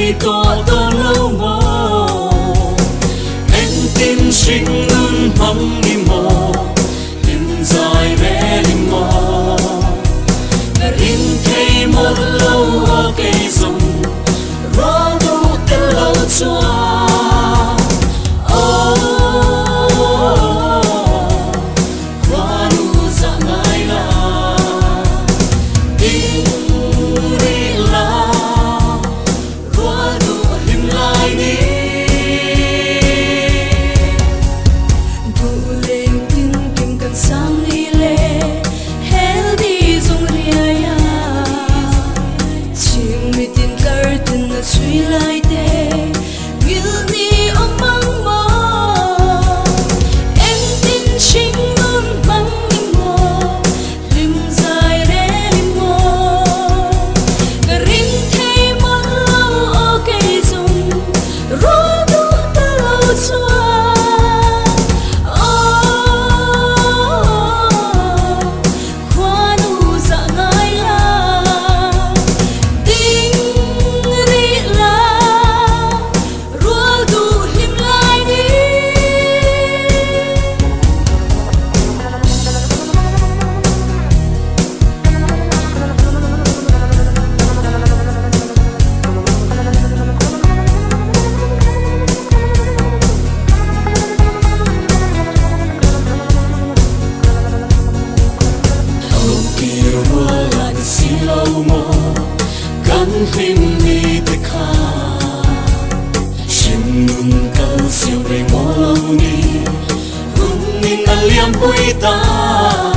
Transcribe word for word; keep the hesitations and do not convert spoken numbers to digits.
đi có to lâu mồ em tin sinh ơn mong đi mồ tìm dài bé đi mồ in thấy một lâu hoa cây rồng rõ đủ tên lâu cho thêm đi tới khá xin nun câu siêu về mô lâu đi hùng ninh ăn liam bụi ta